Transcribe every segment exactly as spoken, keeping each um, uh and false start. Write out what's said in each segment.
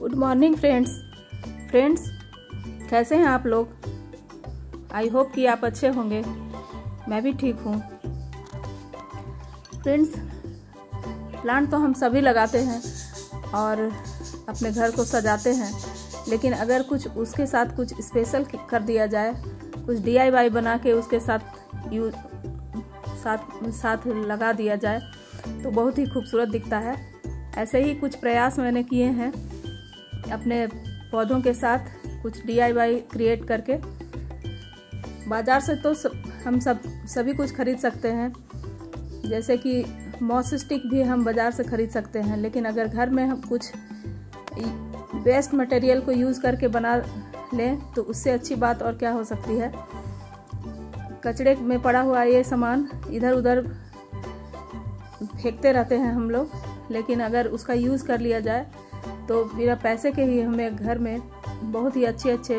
Good morning friends friends कैसे हैं आप लोग। आई होप कि आप अच्छे होंगे। मैं भी ठीक हूँ। फ्रेंड्स, प्लांट तो हम सभी लगाते हैं और अपने घर को सजाते हैं, लेकिन अगर कुछ उसके साथ कुछ स्पेशल कर दिया जाए, कुछ डी आई वाई बना के उसके साथ यू साथ साथ लगा दिया जाए तो बहुत ही खूबसूरत दिखता है। ऐसे ही कुछ प्रयास मैंने किए हैं अपने पौधों के साथ, कुछ डी आई वाई क्रिएट करके। बाज़ार से तो सब, हम सब सभी कुछ खरीद सकते हैं, जैसे कि मॉस स्टिक भी हम बाज़ार से खरीद सकते हैं, लेकिन अगर घर में हम कुछ वेस्ट मटेरियल को यूज़ करके बना लें तो उससे अच्छी बात और क्या हो सकती है। कचड़े में पड़ा हुआ ये सामान इधर उधर फेंकते रहते हैं हम लोग, लेकिन अगर उसका यूज़ कर लिया जाए तो बिना पैसे के ही हमें घर में बहुत ही अच्छे अच्छे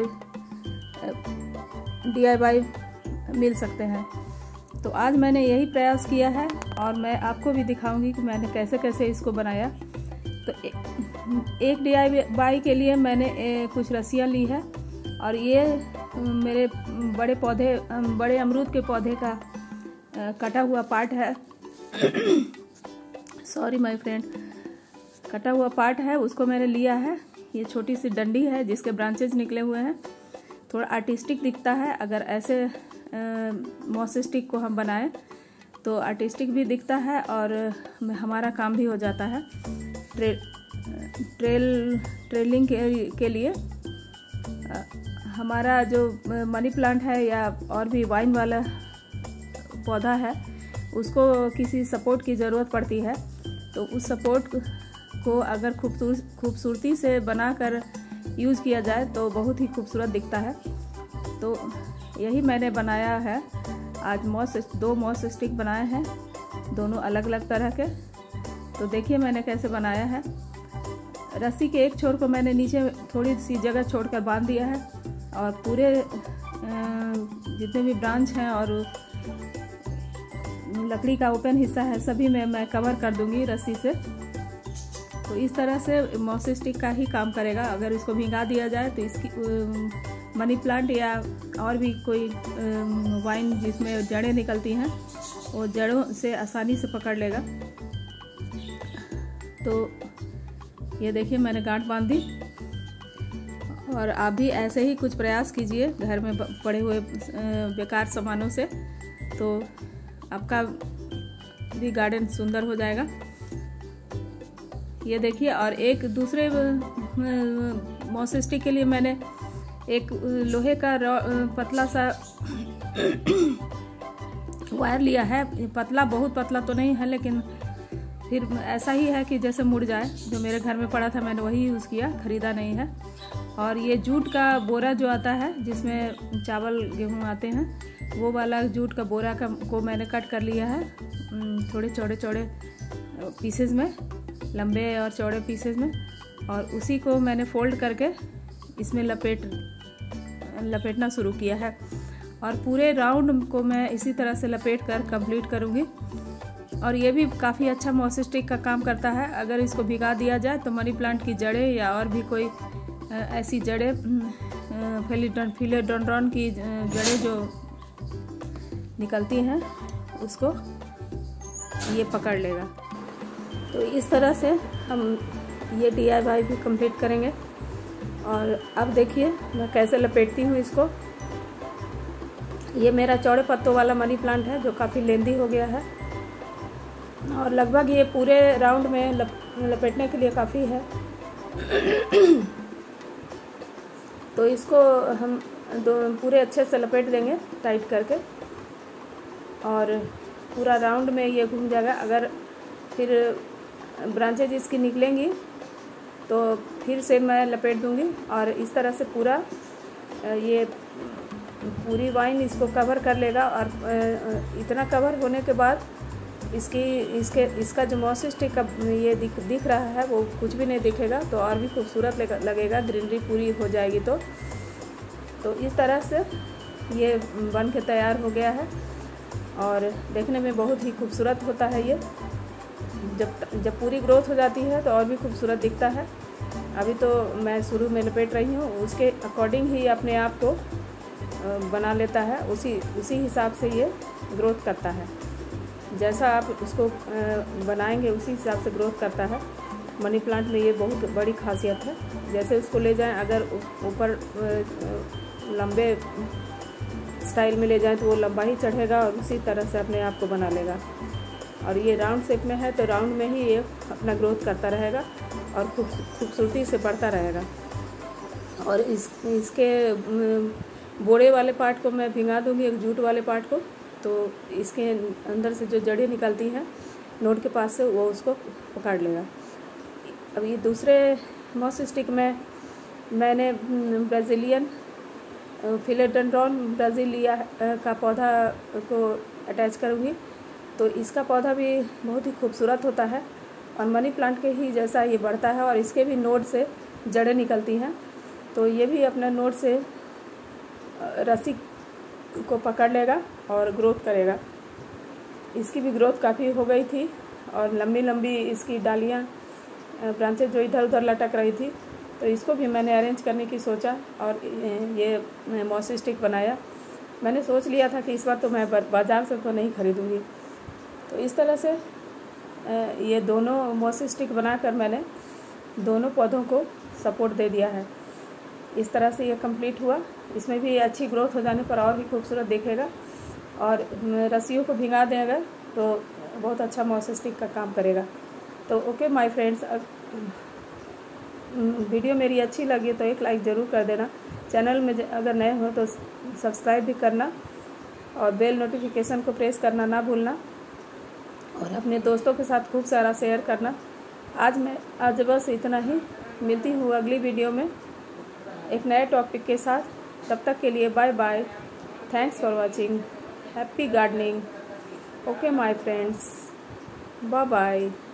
डी आई वाई मिल सकते हैं। तो आज मैंने यही प्रयास किया है और मैं आपको भी दिखाऊंगी कि मैंने कैसे कैसे इसको बनाया। तो एक डी आई वाई के लिए मैंने कुछ रस्सियाँ ली है और ये मेरे बड़े पौधे बड़े अमरूद के पौधे का कटा हुआ पार्ट है। सॉरी माय फ्रेंड, कटा हुआ पार्ट है, उसको मैंने लिया है। ये छोटी सी डंडी है जिसके ब्रांचेज निकले हुए हैं। थोड़ा आर्टिस्टिक दिखता है, अगर ऐसे मॉस स्टिक को हम बनाएं तो आर्टिस्टिक भी दिखता है और हमारा काम भी हो जाता है। ट्रे, ट्रेल ट्रेलिंग के, के लिए आ, हमारा जो मनी प्लांट है या और भी वाइन वाला पौधा है, उसको किसी सपोर्ट की ज़रूरत पड़ती है। तो उस सपोर्ट को अगर खूबसूर खूबसूरती से बनाकर यूज़ किया जाए तो बहुत ही खूबसूरत दिखता है। तो यही मैंने बनाया है आज। मॉस दो मॉस स्टिक बनाए हैं, दोनों अलग अलग तरह के। तो देखिए मैंने कैसे बनाया है। रस्सी के एक छोर को मैंने नीचे थोड़ी सी जगह छोड़कर बांध दिया है और पूरे जितने भी ब्रांच हैं और लकड़ी का ओपन हिस्सा है सभी में मैं कवर कर दूंगी रस्सी से। तो इस तरह से मॉस स्टिक का ही काम करेगा। अगर इसको भिंगा दिया जाए तो इसकी मनी प्लांट या और भी कोई वाइन जिसमें जड़ें निकलती हैं, वो जड़ों से आसानी से पकड़ लेगा। तो ये देखिए मैंने गांठ बांध दी और आप भी ऐसे ही कुछ प्रयास कीजिए घर में पड़े हुए बेकार सामानों से, तो आपका भी गार्डन सुंदर हो जाएगा। ये देखिए, और एक दूसरे मॉस स्टिक के लिए मैंने एक लोहे का पतला सा वायर लिया है। पतला बहुत पतला तो नहीं है, लेकिन फिर ऐसा ही है कि जैसे मुड़ जाए। जो मेरे घर में पड़ा था मैंने वही यूज़ किया, ख़रीदा नहीं है। और ये जूट का बोरा जो आता है जिसमें चावल गेहूँ आते हैं, वो वाला जूट का बोरा का को मैंने कट कर लिया है थोड़े चौड़े चौड़े पीसेस में, लंबे और चौड़े पीसेस में, और उसी को मैंने फोल्ड करके इसमें लपेट लपेटना शुरू किया है। और पूरे राउंड को मैं इसी तरह से लपेट कर कंप्लीट करूँगी। और ये भी काफ़ी अच्छा मॉस स्टिक का काम करता है। अगर इसको भिगा दिया जाए तो मनी प्लांट की जड़ें या और भी कोई ऐसी जड़ें, फिलेडोडोन की जड़ें जो निकलती हैं, उसको ये पकड़ लेगा। तो इस तरह से हम ये डी आई वाई भी कंप्लीट करेंगे। और अब देखिए मैं कैसे लपेटती हूँ इसको। ये मेरा चौड़े पत्तों वाला मनी प्लांट है जो काफ़ी लेंदी हो गया है और लगभग ये पूरे राउंड में लप, लपेटने के लिए काफ़ी है। तो इसको हम दो पूरे अच्छे से लपेट देंगे टाइट करके, और पूरा राउंड में ये घूम जाएगा। अगर फिर ब्रांचेज इसकी निकलेंगी तो फिर से मैं लपेट दूंगी और इस तरह से पूरा ये पूरी वाइन इसको कवर कर लेगा। और इतना कवर होने के बाद इसकी इसके इसका जो मॉस स्टिक का ये दिख दिख रहा है वो कुछ भी नहीं दिखेगा, तो और भी खूबसूरत लगेगा। ग्रीनरी पूरी हो जाएगी। तो तो इस तरह से ये बन के तैयार हो गया है और देखने में बहुत ही खूबसूरत होता है। ये जब जब पूरी ग्रोथ हो जाती है तो और भी खूबसूरत दिखता है। अभी तो मैं शुरू में लपेट रही हूँ, उसके अकॉर्डिंग ही अपने आप को बना लेता है, उसी उसी हिसाब से ये ग्रोथ करता है। जैसा आप उसको बनाएंगे उसी हिसाब से ग्रोथ करता है। मनी प्लांट में ये बहुत बड़ी खासियत है। जैसे उसको ले जाएं, अगर ऊपर लंबे स्टाइल में ले जाएं तो वो लंबा ही चढ़ेगा और उसी तरह से अपने आप को बना लेगा। और ये राउंड शेप में है तो राउंड में ही ये अपना ग्रोथ करता रहेगा और खूब खूबसूरती से बढ़ता रहेगा। और इस इसके बोड़े वाले पार्ट को मैं भिंगा दूंगी, एक जूट वाले पार्ट को, तो इसके अंदर से जो जड़ें निकलती हैं नोड के पास से, वो उसको पकड़ लेगा। अब ये दूसरे मॉस स्टिक में मैंने ब्राज़ीलियन फिलोडेंड्रॉन ब्राज़ीलिया का पौधा को अटैच करूँगी। तो इसका पौधा भी बहुत ही खूबसूरत होता है और मनी प्लांट के ही जैसा ये बढ़ता है और इसके भी नोड से जड़ें निकलती हैं। तो ये भी अपने नोड से रस्सी को पकड़ लेगा और ग्रोथ करेगा। इसकी भी ग्रोथ काफ़ी हो गई थी और लंबी लंबी इसकी डालियाँ ब्रांचेज जो इधर उधर लटक रही थी, तो इसको भी मैंने अरेंज करने की सोचा और ये मॉस स्टिक बनाया। मैंने सोच लिया था कि इस बार तो मैं बाज़ार से तो नहीं खरीदूँगी। तो इस तरह से ये दोनों मॉस स्टिक बनाकर मैंने दोनों पौधों को सपोर्ट दे दिया है। इस तरह से ये कंप्लीट हुआ। इसमें भी अच्छी ग्रोथ हो जाने पर और भी खूबसूरत दिखेगा और रस्सियों को भिंगा देगा तो बहुत अच्छा मॉस स्टिक का काम करेगा। तो ओके माय फ्रेंड्स, वीडियो मेरी अच्छी लगी तो एक लाइक ज़रूर कर देना। चैनल में अगर नए हो तो सब्सक्राइब भी करना और बेल नोटिफिकेशन को प्रेस करना ना भूलना और अपने दोस्तों के साथ खूब सारा शेयर करना। आज मैं आज बस इतना ही। मिलती हूँ अगली वीडियो में एक नए टॉपिक के साथ। तब तक के लिए bye bye. Thanks for watching. Happy gardening. Okay my friends, bye bye.